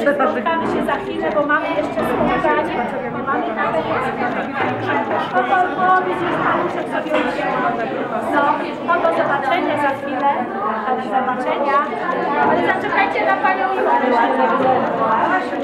spotkamy się za chwilę, bo mamy jeszcze spotkanie. Mamy nawet no do zobaczenia za chwilę. Do zobaczenia. Ale zaczekajcie na panią Iwonę.